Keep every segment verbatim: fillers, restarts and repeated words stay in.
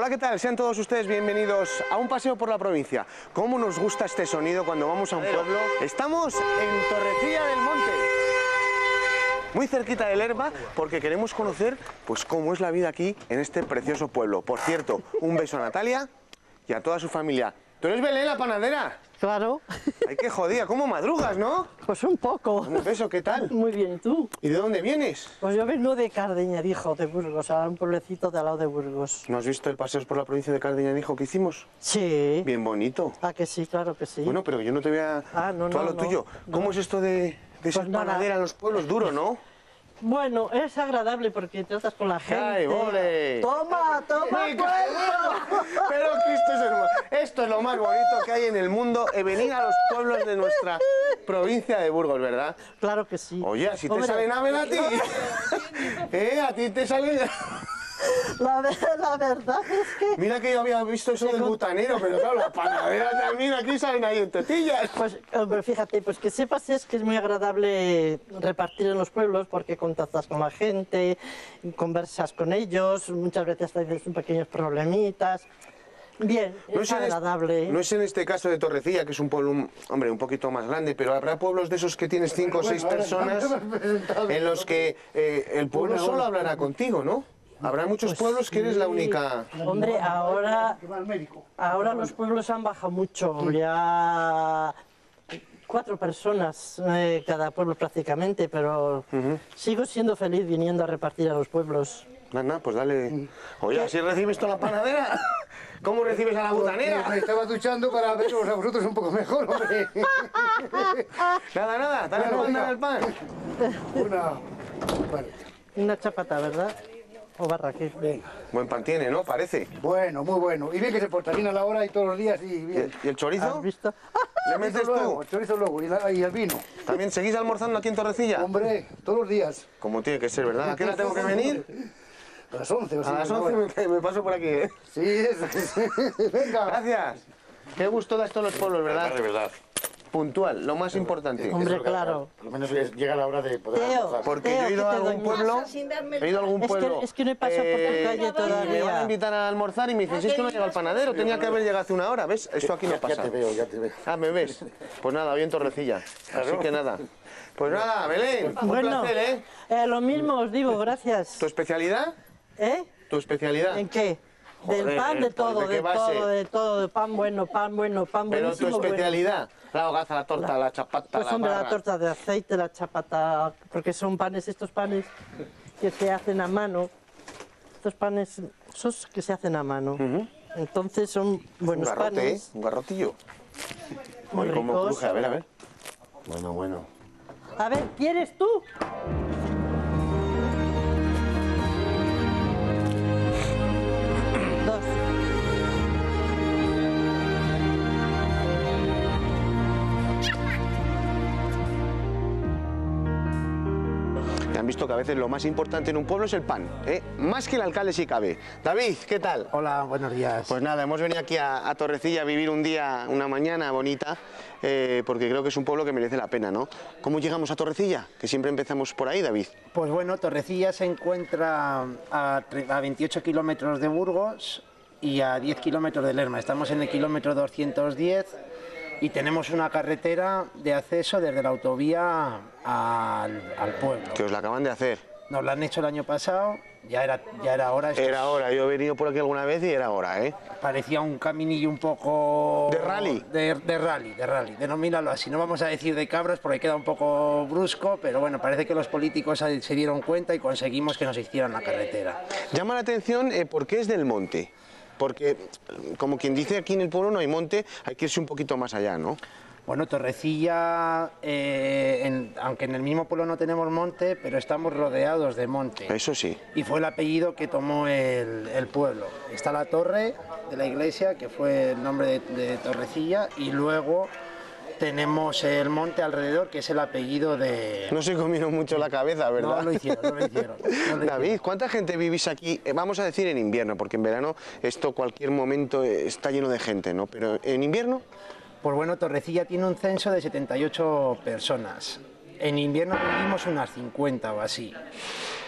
Hola, ¿qué tal? Sean todos ustedes bienvenidos a un paseo por la provincia. ¿Cómo nos gusta este sonido cuando vamos a un pueblo? Estamos en Torrecilla del Monte, muy cerquita del Herba, porque queremos conocer pues cómo es la vida aquí en este precioso pueblo. Por cierto, un beso a Natalia y a toda su familia. ¿Tú eres Belén, la panadera? Claro. Ay, qué jodida, ¿cómo madrugas, no? Pues un poco. Un beso, ¿qué tal? Muy bien, ¿y tú? ¿Y de dónde vienes? Pues yo vengo de Cardeñarijo, de Burgos, a un pueblecito de al lado de Burgos. ¿No has visto el paseo por la provincia de Cardeñarijo que hicimos? Sí. Bien bonito. Ah, que sí, claro que sí. Bueno, pero yo no te voy a... Ah, no, Tú a no, lo no, tuyo. ¿Cómo no. es esto de, de ser Pues nada. panadera en los pueblos? Duro, ¿no? Bueno, es agradable porque tratas con la gente. ¡Ay, ole! ¡Toma, toma, ¡Qué pueblo! Pero que esto es hermoso. Esto es lo más bonito que hay en el mundo, eh, venir a los pueblos de nuestra provincia de Burgos, ¿verdad? Claro que sí. Oye, así te Hombre, salen aves a ti. ¿Eh? A ti te salen... La, ver- la verdad es que... Mira que yo había visto eso del butanero, pero claro, las panaderas también aquí salen ahí en tortillas. Pues, hombre, fíjate, pues que sepas es que es muy agradable repartir en los pueblos porque contactas con la gente, conversas con ellos, muchas veces tienes pequeños problemitas. Bien, No es es, en agradable. este, no es en este caso de Torrecilla, que es un pueblo, un- hombre, un poquito más grande, pero habrá pueblos de esos que tienes cinco o seis personas en los que eh, el pueblo solo hablará contigo, ¿no? Habrá muchos pueblos que eres la única... Hombre, ahora, ahora los pueblos han bajado mucho, ya cuatro personas eh, cada pueblo prácticamente, pero sigo siendo feliz viniendo a repartir a los pueblos. Nada, pues dale... Oye, ¿así recibes toda la panadera? ¿Cómo recibes a la butanera? Me estaba duchando para veros a vosotros un poco mejor, hombre. Nada, nada, dale la banda al pan. Una... Vale. Una chapata, ¿verdad? O barra, ¿qué? Venga. Buen pan tiene, ¿no? Parece. Bueno, muy bueno. Y bien que se porta bien a la hora y todos los días y ¿Y bien. el, y el chorizo? ¿Has visto? ¿Le metes luego, tú? el chorizo luego y, la- y el vino. ¿También seguís almorzando aquí en Torrecilla? Hombre, todos los días. Como tiene que ser, ¿verdad? ¿A qué hora tengo que venir? A las once o A así, las una once hora. me, me paso por aquí, ¿eh? Sí, eso. Venga. Gracias. Qué gusto da esto a los pueblos, ¿verdad? De verdad. Puntual, lo más importante. Hombre, claro. Por lo menos es- llega la hora de poder Teo. almorzar. Porque Teo, yo he ido ¿qué a te algún doy? pueblo, he ido a algún Es que- pueblo... es que no he pasado por tu calle Me todavía. van a invitar a almorzar y me dicen, si es que no llega el panadero, tenía que haber llegado hace una hora, ¿ves? Esto aquí no Ya- pasa. Ya te veo, ya te veo. Ah, ¿me ves? Pues nada, hoy en Torrecilla. Así que nada. Pues nada, Belén, un Bueno, placer, ¿eh? eh, lo mismo os digo, gracias. ¿Tu especialidad? ¿Eh? ¿Tu especialidad? ¿En qué? Del Joder, pan, de pues, todo, ¿de qué de base? todo, de todo, de pan bueno, pan bueno, pan Pero tu buenísimo. bueno. especialidad, la hogaza, la torta, la chapata, Pues la hombre, la barra. torta de aceite, la chapata, porque son panes, estos panes que se hacen a mano, estos panes, esos que se hacen a mano. Entonces son Un buenos garrote, ¿eh? panes, Un garrotillo. muy Oye, cómo ricos. cruje, a ver, a ver. Bueno, bueno. A ver, ¿quieres tú? Dos. Ya han visto que a veces lo más importante en un pueblo es el pan, ¿eh? Más que el alcalde si cabe. David, ¿qué tal? Hola, buenos días. Pues nada, hemos venido aquí a, a Torrecilla a vivir un día, una mañana bonita, eh, porque creo que es un pueblo que merece la pena, ¿no? ¿Cómo llegamos a Torrecilla? Que siempre empezamos por ahí, David. Pues bueno, Torrecilla se encuentra a, tre- a veintiocho kilómetros de Burgos y a diez kilómetros de Lerma. Estamos en el kilómetro doscientos diez y tenemos una carretera de acceso desde la autovía al, al pueblo. Que os la acaban de hacer. Nos la han hecho el año pasado, ya era, ya era hora. Esto Era hora, yo he venido por aquí alguna vez y era hora, ¿eh? parecía un caminillo un poco... ¿De rally? De, de rally, de rally, denomínalo así. No vamos a decir de cabras porque queda un poco brusco, pero bueno, parece que los políticos se se dieron cuenta y conseguimos que nos hicieran la carretera. Llama la atención eh, porque es del monte. Porque, como quien dice, aquí en el pueblo no hay monte, hay que irse un poquito más allá, ¿no? Bueno, Torrecilla, eh, en- aunque en el mismo pueblo no tenemos monte, pero estamos rodeados de monte. Eso sí. Y fue el apellido que tomó el, el pueblo. Está la torre de la iglesia, que fue el nombre de, de Torrecilla, y luego tenemos el monte alrededor, que es el apellido de... No se comieron mucho la cabeza, ¿verdad? No lo hicieron, no lo hicieron. no lo David, hicieron. ¿cuánta gente vivís aquí? Eh, Vamos a decir en invierno, porque en verano esto cualquier momento eh, está lleno de gente, ¿no? Pero en invierno, Pues bueno, Torrecilla tiene un censo de setenta y ocho personas. En invierno vivimos unas cincuenta o así.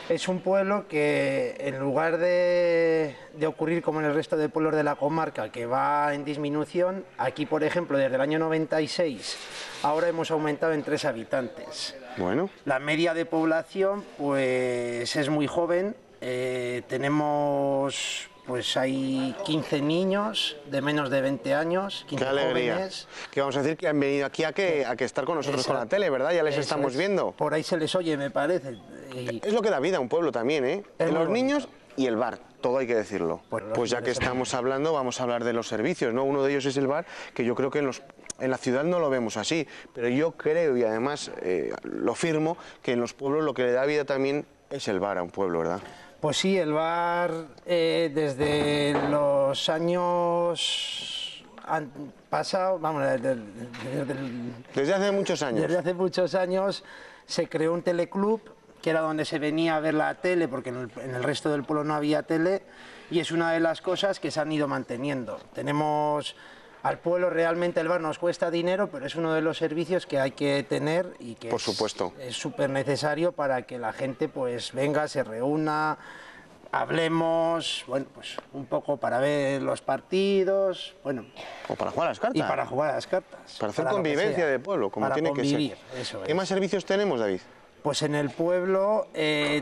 Es un pueblo que, en lugar de, de ocurrir como en el resto de pueblos de la comarca, que va en disminución, aquí, por ejemplo, desde el año noventa y seis, ahora hemos aumentado en tres habitantes. Bueno. La media de población, pues, es muy joven. Eh, tenemos, pues, hay quince niños de menos de veinte años, quince ¡Qué alegría! jóvenes. Que vamos a decir que han venido aquí a que, a que estar con nosotros con la tele, ¿verdad? Ya les Eso estamos es. viendo. Por ahí se les oye, me parece. Y- Es lo que da vida a un pueblo también, ¿eh? Es En muy los bonito. niños y el bar, todo hay que decirlo. Pues los Pues ya que fines de semana. estamos hablando, vamos a hablar de los servicios, ¿no? Uno de ellos es el bar, que yo creo que en, los, en la ciudad no lo vemos así, pero yo creo, y además eh, lo firmo, que en los pueblos lo que le da vida también es el bar a un pueblo, ¿verdad? Pues sí, el bar eh, desde los años han pasado, vamos, desde, desde, Desde hace muchos años. desde hace muchos años se creó un teleclub, que era donde se venía a ver la tele, porque en el, en el resto del pueblo no había tele, y es una de las cosas que se han ido manteniendo. Tenemos... Al pueblo realmente el bar nos cuesta dinero, pero es uno de los servicios que hay que tener y que Por supuesto. es súper necesario para que la gente pues venga, se reúna, hablemos, bueno, pues un poco para ver los partidos, bueno, O para jugar a las cartas. y para jugar a las cartas. Para hacer lo que convivencia sea, de pueblo, como para tiene convivir, que ser. eso ¿Qué es. más servicios tenemos, David? Pues en el pueblo eh,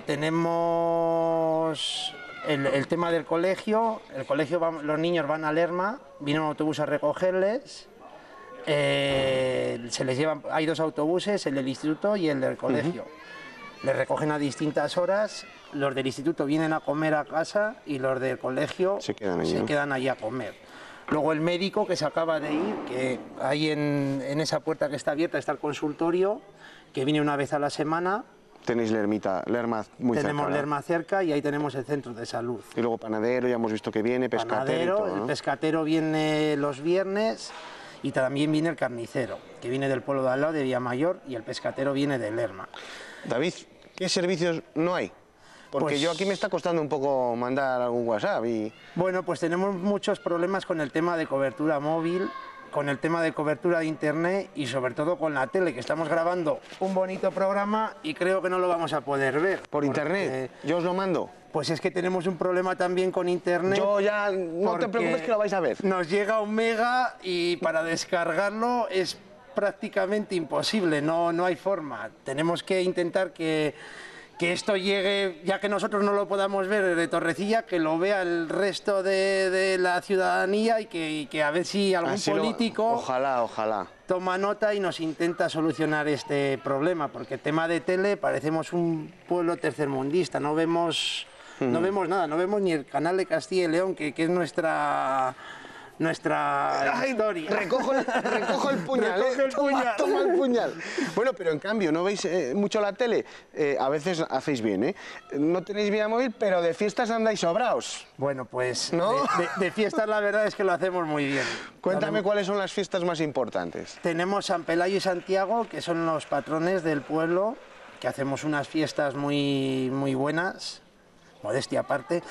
tenemos el, el tema del colegio. El colegio, va- los niños van a Lerma, viene un autobús a recogerles. eh, se les llevan, hay dos autobuses, el del instituto y el del colegio. Les recogen a distintas horas. Los del instituto vienen a comer a casa y los del colegio Se quedan allí, ¿no? quedan allí a comer. Luego el médico que se acaba de ir, que hay en, en esa puerta que está abierta está el consultorio, que viene una vez a la semana. Tenéis Lermita, Lerma muy Tenemos cerca, ¿verdad? Lerma cerca y ahí tenemos el centro de salud. Y luego panadero, ya hemos visto que viene, pescatero Panadero, y todo, ¿no? el pescatero viene los viernes y también viene el carnicero, que viene del pueblo de al lado, de Villamayor, y el pescatero viene de Lerma. David, ¿qué servicios no hay? Porque Pues- yo aquí me está costando un poco mandar algún WhatsApp y... Bueno, pues tenemos muchos problemas con el tema de cobertura móvil, con el tema de cobertura de internet y sobre todo con la tele, que estamos grabando un bonito programa y creo que no lo vamos a poder ver. Por porque, internet, yo os lo mando. Pues es que tenemos un problema también con internet. Yo ya, no te porque preocupes que lo vais a ver. Nos llega un mega y para descargarlo es prácticamente imposible, no, no hay forma. Tenemos que intentar que, que esto llegue, ya que nosotros no lo podamos ver de Torrecilla, que lo vea el resto de, de la ciudadanía y que, y que a ver si algún Así lo- político Ojalá, ojalá. toma nota y nos intenta solucionar este problema, porque el tema de tele parecemos un pueblo tercermundista, no vemos, no vemos nada, no vemos ni el canal de Castilla y León, que, que es nuestra, nuestra Ay, historia. recojo, el, recojo el puñal, Recoge ¿eh? el Toma- puñal. Toma, el puñal. Bueno, pero en cambio, ¿no veis eh, mucho la tele? Eh, a veces hacéis bien, ¿eh? No tenéis vida móvil, pero de fiestas andáis sobraos. Bueno, pues ¿No? de, de- de fiestas la verdad es que lo hacemos muy bien. Cuéntame Hacemos- cuáles son las fiestas más importantes. Tenemos San Pelayo y Santiago, que son los patrones del pueblo, que hacemos unas fiestas muy, muy buenas, modestia aparte,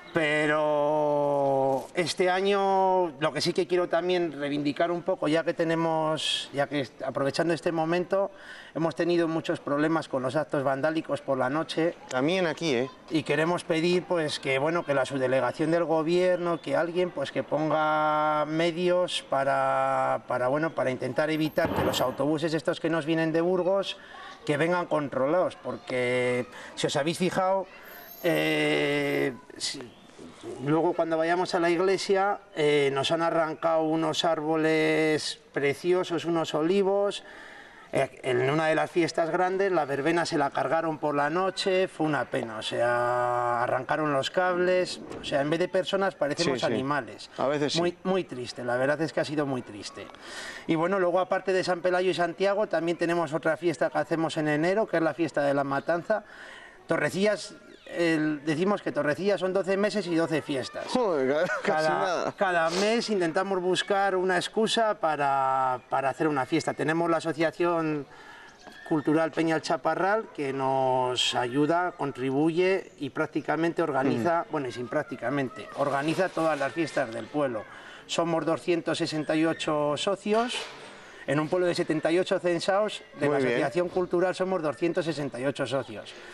pero este año lo que sí que quiero también reivindicar un poco, ya que tenemos, ya que est- aprovechando este momento, hemos tenido muchos problemas con los actos vandálicos por la noche. También aquí, ¿eh? Y queremos pedir pues que bueno que la subdelegación del gobierno, que alguien pues que ponga medios para, para bueno para intentar evitar que los autobuses estos que nos vienen de Burgos que vengan controlados, porque si os habéis fijado eh, si- luego cuando vayamos a la iglesia eh, nos han arrancado unos árboles preciosos, unos olivos. Eh, En una de las fiestas grandes, la verbena se la cargaron por la noche, fue una pena, o sea, arrancaron los cables, o sea, en vez de personas parecemos Sí, sí. animales. A veces sí. Muy, muy triste, la verdad es que ha sido muy triste. Y bueno, luego aparte de San Pelayo y Santiago, también tenemos otra fiesta que hacemos en enero, que es la fiesta de la Matanza. Torrecillas, el- decimos que Torrecillas son doce meses y doce fiestas. Joder, casi Cada, nada. cada mes intentamos buscar una excusa para, para hacer una fiesta. Tenemos la Asociación Cultural Peña el Chaparral, que nos ayuda, contribuye y prácticamente organiza, bueno, y sin prácticamente, organiza todas las fiestas del pueblo. Somos doscientos sesenta y ocho socios, en un pueblo de setenta y ocho censados, de Muy la bien. Asociación Cultural somos doscientos sesenta y ocho socios.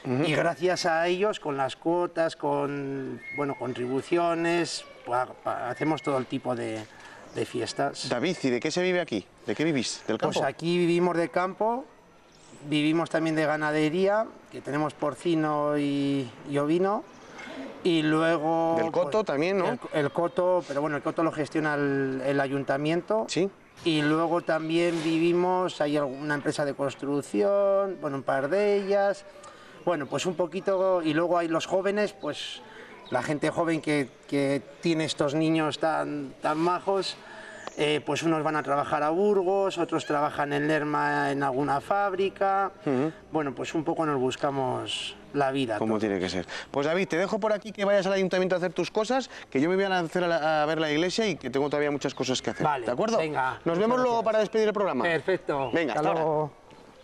Uh-huh. Y gracias a ellos, con las cuotas, con bueno, contribuciones, pues, hacemos todo el tipo de, de fiestas. David, ¿y de qué se vive aquí? ¿De qué vivís? ¿Del campo? Pues aquí vivimos de campo, vivimos también de ganadería, que tenemos porcino y, y ovino. Y luego... Del coto pues, también, ¿no? El, el coto, pero bueno, el coto lo gestiona el, el ayuntamiento. Sí. Y luego también vivimos, hay una empresa de construcción, bueno, un par de ellas. Bueno, pues un poquito, y luego hay los jóvenes, pues la gente joven que, que tiene estos niños tan, tan majos, eh, pues unos van a trabajar a Burgos, otros trabajan en Lerma en alguna fábrica. Uh-huh. Bueno, pues un poco nos buscamos la vida. Como tiene que ser. Pues David, te dejo por aquí que vayas al ayuntamiento a hacer tus cosas, que yo me voy a, hacer a, la, a ver la iglesia y que tengo todavía muchas cosas que hacer. Vale, ¿de acuerdo? Venga. Nos vemos luego para despedir el programa. Perfecto. Venga, hasta, hasta luego. Ahora.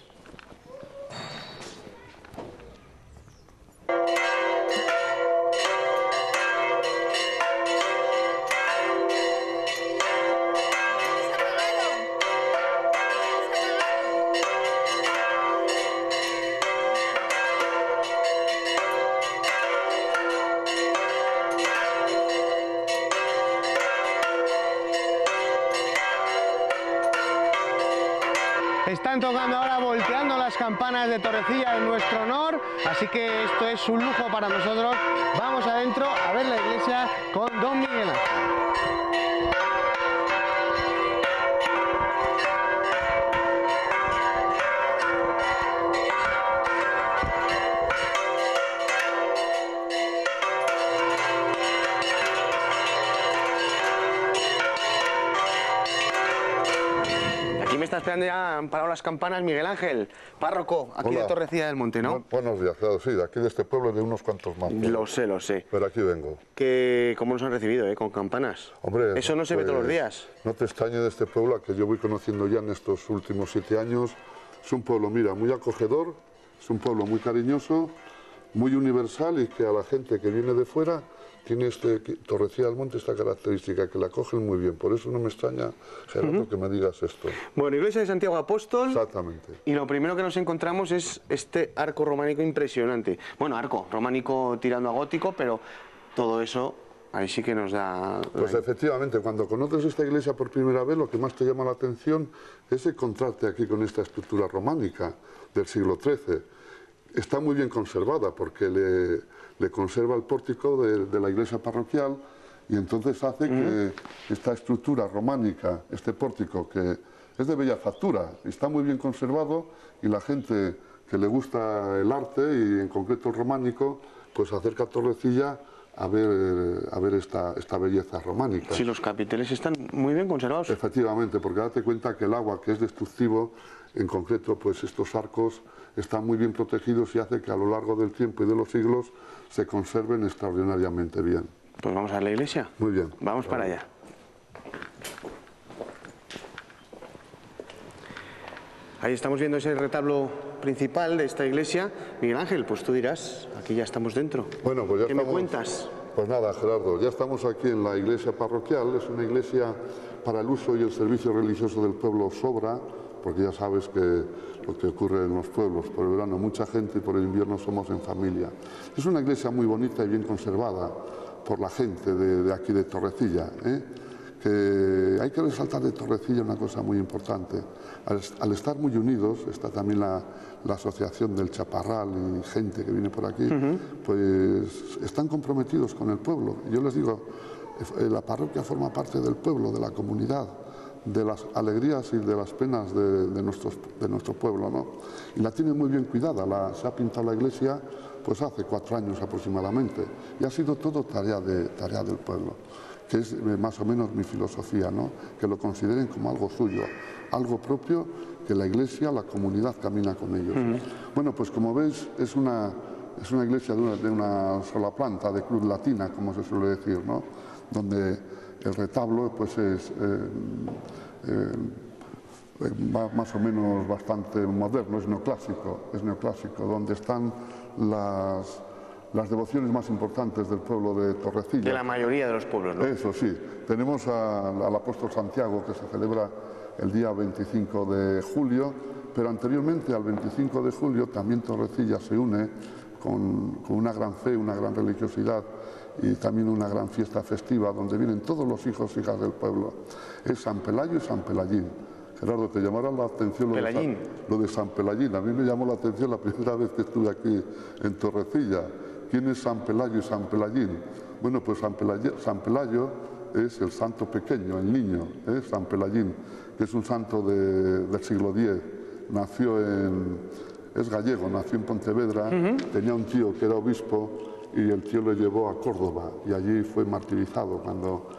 Están tocando ahora, volteando las campanas de Torrecilla en nuestro honor, así que esto es un lujo para nosotros. Vamos adentro a ver la iglesia con don Miguel Ángel. Está esperando ya, han parado las campanas, Miguel Ángel, párroco, aquí Hola. de Torrecilla del Monte, ¿no? Buenos días, claro, sí, de aquí de este pueblo y de unos cuantos más. Lo sé, lo sé. Pero aquí vengo. Que, ¿Cómo nos han recibido, eh? Con campanas. Hombre, eso no se pues, ve todos los días. No te extrañe de este pueblo, a que yo voy conociendo ya en estos últimos siete años. Es un pueblo, mira, muy acogedor, es un pueblo muy cariñoso, muy universal y que a la gente que viene de fuera tiene este, Torrecilla del Monte esta característica, que la acogen muy bien. Por eso no me extraña, Gerardo, uh-huh. que me digas esto. Bueno, Iglesia de Santiago Apóstol. Exactamente. Y lo primero que nos encontramos es este arco románico impresionante. Bueno, arco románico tirando a gótico, pero todo eso ahí sí que nos da... Pues efectivamente, cuando conoces esta iglesia por primera vez, lo que más te llama la atención es encontrarte aquí con esta estructura románica del siglo trece. Está muy bien conservada porque le, le conserva el pórtico de, de la iglesia parroquial y entonces hace uh-huh. que esta estructura románica, este pórtico que es de bella factura, está muy bien conservado y la gente que le gusta el arte y en concreto el románico, pues acerca a Torrecilla a ver, a ver esta, esta belleza románica. Sí, los capiteles están muy bien conservados. Efectivamente, porque date cuenta que el agua, que es destructivo, en concreto, pues estos arcos están muy bien protegidos y hace que a lo largo del tiempo y de los siglos se conserven extraordinariamente bien. Pues vamos a la iglesia. Muy bien. Vamos para allá. Ahí estamos viendo ese retablo principal de esta iglesia. Miguel Ángel, pues tú dirás, aquí ya estamos dentro. Bueno, pues ya ¿Qué estamos, me cuentas? Pues nada, Gerardo, ya estamos aquí en la iglesia parroquial. Es una iglesia para el uso y el servicio religioso del pueblo Sobra, porque ya sabes que lo que ocurre en los pueblos, por el verano mucha gente y por el invierno somos en familia. Es una iglesia muy bonita y bien conservada por la gente de, de aquí de Torrecilla, ¿eh? Que hay que resaltar de Torrecilla una cosa muy importante. Al, al estar muy unidos, está también la, la asociación del Chaparral y gente que viene por aquí, uh-huh. pues están comprometidos con el pueblo. Yo les digo, la parroquia forma parte del pueblo, de la comunidad, de las alegrías y de las penas de, de, nuestros, de nuestro pueblo, ¿no? Y la tiene muy bien cuidada. La, se ha pintado la iglesia pues hace cuatro años aproximadamente y ha sido todo tarea, de, tarea del pueblo, que es más o menos mi filosofía, ¿no? Que lo consideren como algo suyo, algo propio, que la iglesia, la comunidad camina con ellos. Uh-huh. Bueno, pues como veis es una, es una iglesia de una, de una sola planta, de cruz latina, como se suele decir, ¿no? Donde el retablo pues es eh, eh, más o menos bastante moderno, es neoclásico, es neoclásico, donde están las, las devociones más importantes del pueblo de Torrecilla. De la mayoría de los pueblos, ¿no? Eso sí, tenemos a, al apóstol Santiago, que se celebra el día veinticinco de julio, pero anteriormente al veinticinco de julio también Torrecilla se une con, con una gran fe, una gran religiosidad y también una gran fiesta festiva donde vienen todos los hijos e hijas del pueblo. Es San Pelayo y San Pelayín. Gerardo, te llamará la atención lo de, San, lo de San Pelayín. A mí me llamó la atención la primera vez que estuve aquí en Torrecilla. ¿Quién es San Pelayo y San Pelayín? Bueno, pues San Pelayo, San Pelayo es el santo pequeño, el niño, ¿eh? San Pelayín, que es un santo de, del siglo diez. Nació en... es gallego, nació en Pontevedra, uh-huh. tenía un tío que era obispo y el tío le llevó a Córdoba y allí fue martirizado cuando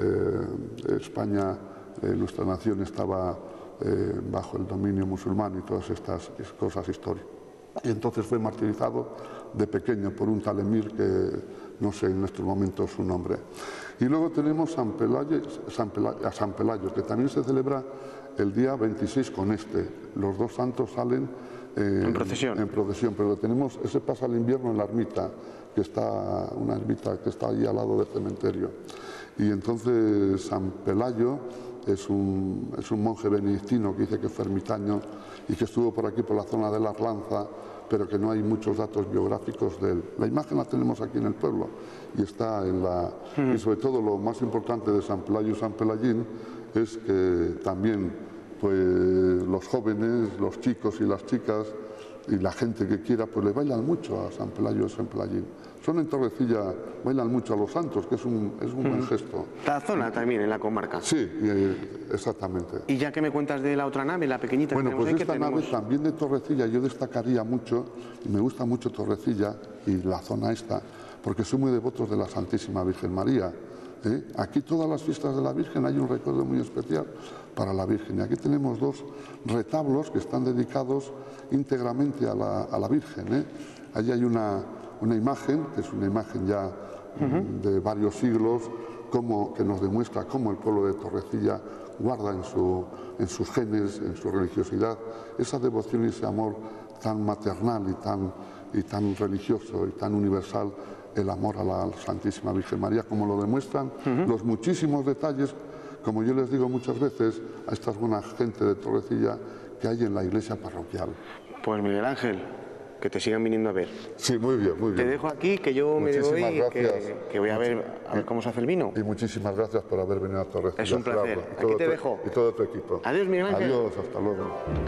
eh, España, eh, nuestra nación, estaba eh, bajo el dominio musulmán y todas estas cosas históricas. Y entonces fue martirizado de pequeño por un tal emir que no sé en estos momentos su nombre. Y luego tenemos San Pelayo, San Pelayo, a San Pelayo, que también se celebra el día veintiséis con este. Los dos santos salen eh, en procesión. En procesión, pero tenemos, ese pasa el invierno en la ermita, que está, una ermita que está allí al lado del cementerio. Y entonces San Pelayo es un, es un monje benedictino que dice que fue ermitaño y que estuvo por aquí, por la zona de la Arlanza, pero que no hay muchos datos biográficos de él. La imagen la tenemos aquí en el pueblo y está en la... Mm. Y sobre todo lo más importante de San Pelayo y San Pelayín es que también pues, los jóvenes, los chicos y las chicas y la gente que quiera, pues le bailan mucho a San Pelayo y San Pelayín. Son en Torrecilla, bailan mucho a los santos, que es un, es un mm. buen gesto. La zona también, en la comarca. Sí, eh, exactamente. Y ya que me cuentas de la otra nave, la pequeñita bueno, que tenemos pues ahí, esta que nave tenemos... también de Torrecilla yo destacaría mucho, y me gusta mucho Torrecilla y la zona esta, porque soy muy devotos de la Santísima Virgen María. ¿eh? Aquí todas las fiestas de la Virgen hay un recuerdo muy especial para la Virgen. Y aquí tenemos dos retablos que están dedicados íntegramente a la, a la Virgen. ¿eh? Allí hay una, una imagen, que es una imagen ya uh-huh. de varios siglos, como, que nos demuestra cómo el pueblo de Torrecilla guarda en, su, en sus genes, en su religiosidad, esa devoción y ese amor tan maternal y tan, y tan religioso y tan universal, el amor a la Santísima Virgen María, como lo demuestran uh-huh. los muchísimos detalles, como yo les digo muchas veces a esta buena gente de Torrecilla, que hay en la iglesia parroquial. Pues Miguel Ángel, que te sigan viniendo a ver. Sí, muy bien, muy bien. Te dejo aquí, que yo muchísimas me voy, que, que voy a ver, a ver cómo se hace el vino. Y muchísimas gracias por haber venido a Torrecilla. Es un placer, aquí te tu, dejo. Y todo tu equipo. Adiós, Miguel Ángel. Adiós, hasta luego.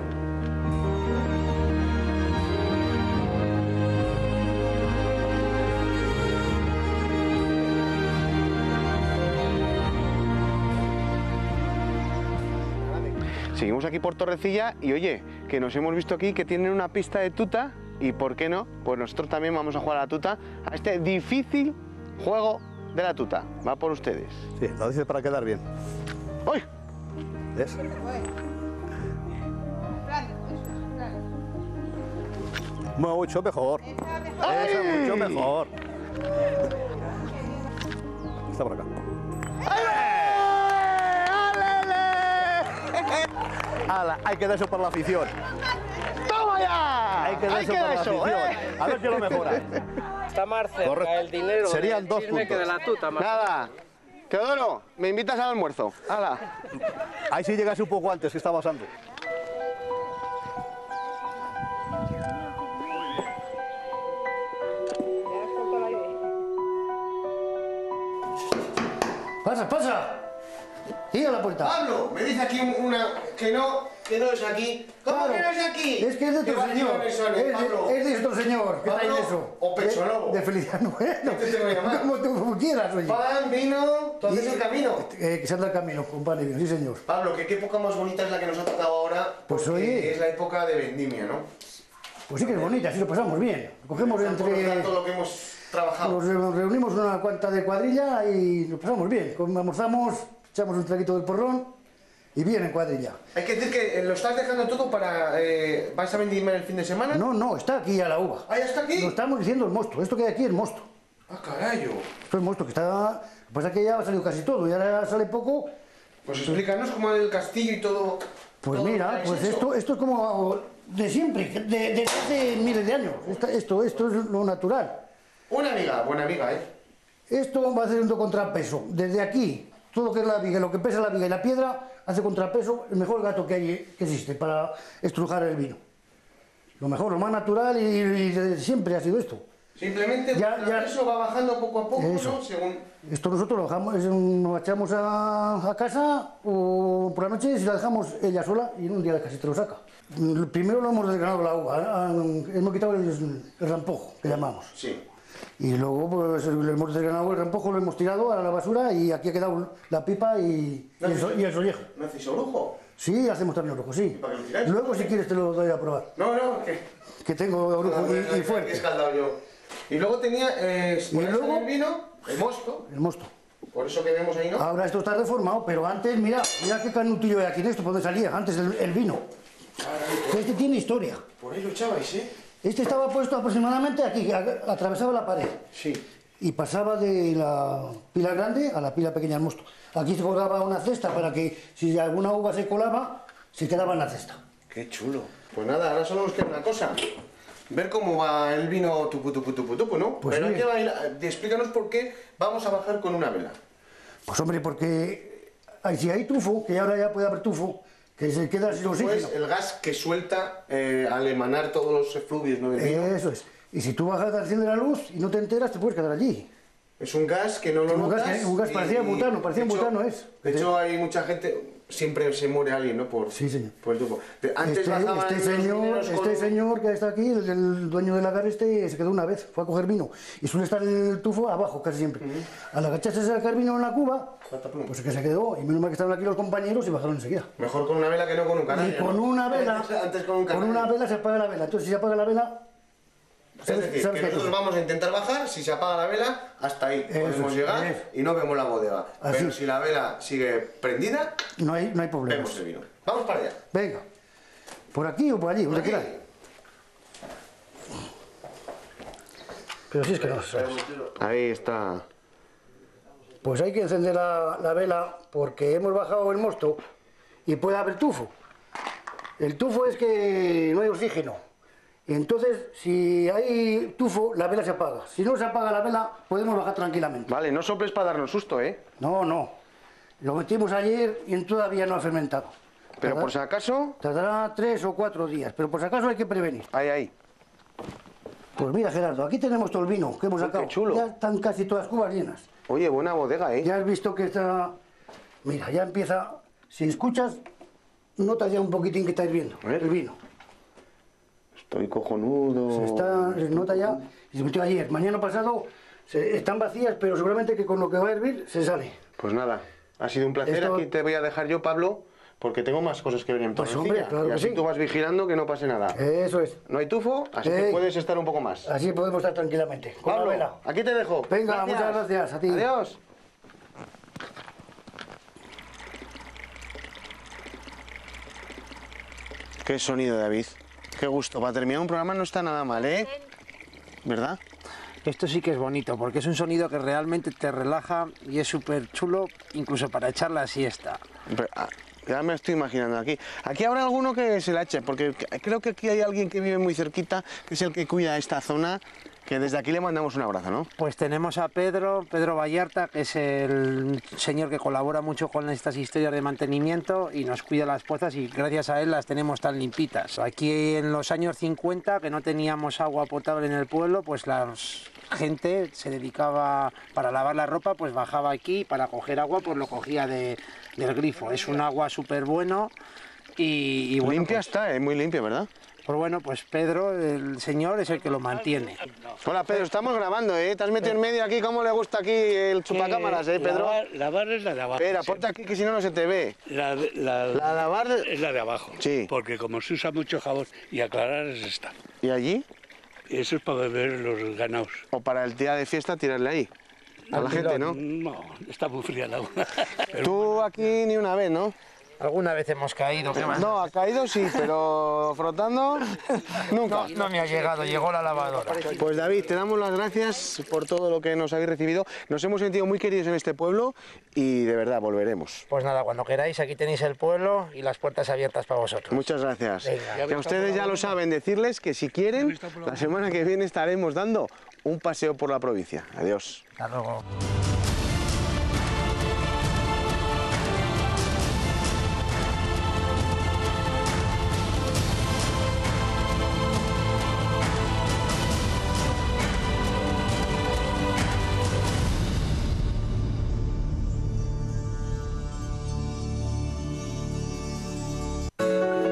Seguimos aquí por Torrecilla y oye, que nos hemos visto aquí que tienen una pista de tuta y ¿por qué no? Pues nosotros también vamos a jugar a la tuta, a este difícil juego de la tuta. Va por ustedes. Sí, lo dices para quedar bien. ¡Uy! ¿Ves? Mucho mejor. Eso, mucho mejor. Está por acá. ¡Hala! Hay que dar eso para la afición. ¡Toma ya! Hay que dar Hay eso que para dar la eso, afición. ¿eh? A ver quién lo mejora. Está más cerca Correcto. el dinero Serían del dos chisme que de puntos. la tuta. Más. Nada. Teodoro, me invitas al almuerzo. ¡Hala! Ahí sí llegase un poco antes, que está pasando. Pasa, pasa. Y a la puerta. Pablo, me dice aquí una que no, que no es aquí. ¿Cómo Claro. que no es aquí? Es que es de ¿Qué otro señor. vacaciones son, Es Pablo? de, es de otro señor. ¿Qué ¿Pablo trae eso? o Pecho De- Lobo? De Felicidad Bueno. ¿Qué te tengo que llamar? Como tú como quieras, oye. Pan, vino, tú haces el camino. Eh, que se anda el camino, con pan y vino, sí señor. Pablo, ¿qué, qué época más bonita es la que nos ha tocado ahora? Pues, Porque oye. es la época de vendimia, ¿no? Pues sí que es bonita, sí lo pasamos bien. Cogemos Por entre... todo lo que hemos trabajado. Nos re- reunimos una cuanta de cuadrilla y nos pasamos bien. Com- Almorzamos, echamos un traguito del porrón y bien en cuadrilla. Hay que decir que eh, lo estás dejando todo para... Eh, ¿Vais a vendimia el fin de semana? No, no, está aquí a la uva. ¿Ah, ya está aquí? Lo estamos diciendo el mosto. Esto que hay aquí es mosto. ¡Ah, carayo! Esto es mosto, que está... Lo que pasa es que ya ha salido casi todo y ahora sale poco. Pues explícanos cómo es el castillo y todo... Pues todo lo que mira, habéis pues hecho. esto, esto es como de siempre, de- desde hace miles de años. Esta- Esto, esto es lo natural. Una amiga, buena amiga, ¿eh? Esto va haciendo contrapeso. Desde aquí, todo lo que es la viga, lo que pesa la viga y la piedra, hace contrapeso el mejor gato que hay, que existe para estrujar el vino. Lo mejor, lo más natural y, y de siempre ha sido esto. Simplemente Ya, el ya. eso va bajando poco a poco, Eso. ¿no? Según... Esto nosotros lo dejamos, es un- nos echamos a, a casa o por la noche si la dejamos ella sola y en un día casi te lo saca. Primero lo hemos desgranado la uva, ah, hemos quitado el, el rampojo, que llamamos. Sí. Y luego pues le hemos desgranado el rampojo, lo hemos tirado a la basura y aquí ha quedado la pipa y, y, el, so- y el sollejo. ¿No hacéis orujo? Sí, hacemos también orujo, sí. para qué lo tiráis? Luego si quieres te lo doy a probar, No, no, que... que tengo orujo y, y Que he fuerte. escaldado yo. Y luego tenía, eh, Y ponéis luego- en el vino, el mosto, El mosto. por eso que vemos ahí, ¿no? Ahora esto está reformado, pero antes, mira, mira qué canutillo hay aquí en esto, por donde salía, antes el, el vino. Este tiene historia. Por ahí lo echabais, ¿eh? Este estaba puesto aproximadamente aquí, a- atravesaba la pared. Sí. Y pasaba de la pila grande a la pila pequeña del mosto. Aquí se colgaba una cesta para que si alguna uva se colaba, se quedaba en la cesta. Qué chulo. Pues nada, ahora solo nos queda una cosa. Ver cómo va el vino tupu tupu tupu tupu, ¿no? Pues Pero sí. hay que bailar. Explícanos por qué vamos a bajar con una vela. Pues hombre, porque hay- si hay tufo, que ahora ya puede haber tufo, que se queda sin oxígeno. Pues el gas que suelta eh, al emanar todos los efluvios, ¿no? Del vino. Eso es. Y si tú bajas al cielo de la luz y no te enteras, te puedes quedar allí. Es un gas que no lo Un gas notas. que- un gas y- parecía butano, parecía de hecho- butano es. De hecho, hay mucha gente, siempre se muere alguien, ¿no? Por, Sí, señor. por el tufo. De- Antes Este, bajaban este los señor, mineros con- este señor que está aquí, el, el dueño del lagar este, se quedó una vez, fue a coger vino. Y suele estar el tufo abajo casi siempre. Al agacharse a sacar vino en la cuba, Patapum. pues que se quedó. Y menos mal que estaban aquí los compañeros y bajaron enseguida. Mejor con una vela que no con un canario. Y con ¿no? una vela, Antes, antes con un con canario. una vela se apaga la vela. Entonces si se apaga la vela, Es sabes, decir, sabes que que hay nosotros tufo. vamos a intentar bajar, si se apaga la vela, hasta ahí Eso podemos es, llegar eso. y no vemos la bodega. Así. Pero si la vela sigue prendida, No hay, no hay vemos problemas. el vino. Vamos para allá. Venga, por aquí o por allí, donde Aquí. quieras. Pero si es que no. Ahí está. Pues hay que encender la, la vela porque hemos bajado el mosto y puede haber tufo. El tufo es que no hay oxígeno. Y entonces, si hay tufo, la vela se apaga. Si no se apaga la vela, podemos bajar tranquilamente. Vale, no soples para darnos susto, ¿eh? No, no. Lo metimos ayer y todavía no ha fermentado. Pero Tardará- por si acaso, Tardará tres o cuatro días, pero por si acaso hay que prevenir. ahí, ahí. Pues mira, Gerardo, aquí tenemos todo el vino que hemos Uy, sacado. qué chulo. Ya están casi todas las cubas llenas. Oye, buena bodega, ¿eh? Ya has visto que está... Mira, ya empieza... Si escuchas, notas ya un poquitín que estáis viendo A ver. el vino. Estoy cojonudo. Se está, se nota ya, y se metió ayer. Mañana pasado se- están vacías, pero seguramente que con lo que va a hervir se sale. Pues nada, ha sido un placer. Esto- Aquí te voy a dejar yo, Pablo, porque tengo más cosas que ver en Pues, Torrecilla. hombre, claro y que así sí. tú vas vigilando que no pase nada. Eso es. No hay tufo, así que Ey. puedes estar un poco más. Así podemos estar tranquilamente. Con Pablo, la vela. aquí te dejo. Venga, muchas gracias a ti. Adiós. Qué sonido, David. Qué gusto. Para terminar un programa no está nada mal, ¿eh? ¿Verdad? Esto sí que es bonito, porque es un sonido que realmente te relaja y es súper chulo, incluso para echar la siesta. Pero, ah, ya me estoy imaginando aquí. Aquí habrá alguno que se la eche, porque creo que aquí hay alguien que vive muy cerquita, que es el que cuida esta zona, que desde aquí le mandamos un abrazo, ¿no? Pues tenemos a Pedro, Pedro Vallarta, que es el señor que colabora mucho con estas historias de mantenimiento y nos cuida las pozas y gracias a él las tenemos tan limpitas. Aquí en los años cincuenta, que no teníamos agua potable en el pueblo, pues la gente se dedicaba para lavar la ropa, pues bajaba aquí para coger agua, pues lo cogía de, del grifo. Es un agua súper bueno y, y bueno, limpia pues, está, ¿eh? Muy limpia, ¿verdad? pues bueno, pues Pedro, el señor, es el que lo mantiene. Hola, Pedro, estamos grabando, ¿eh? Te has metido en medio aquí, ¿cómo le gusta aquí el chupacámaras, eh, Pedro? La, la barra es la de abajo. Espera, sí. ponte aquí que si no, no se te ve. La, de- la, La de abajo es la de abajo. Sí. Porque como se usa mucho jabón y aclarar es esta. ¿Y allí? Eso es para beber los ganados. O para el día de fiesta tirarle ahí. A la gente, ¿no? No, está muy fría el agua. Pero Tú aquí ni una vez, ¿no? Alguna vez hemos caído, ¿qué más? No, ha caído sí, pero frotando nunca. No me ha llegado, llegó la lavadora. Pues David, te damos las gracias por todo lo que nos habéis recibido. Nos hemos sentido muy queridos en este pueblo y de verdad volveremos. Pues nada, cuando queráis, aquí tenéis el pueblo y las puertas abiertas para vosotros. Muchas gracias. Venga. Que a ustedes ya lo saben, decirles que si quieren, la semana que viene estaremos dando un paseo por la provincia. Adiós. Hasta luego.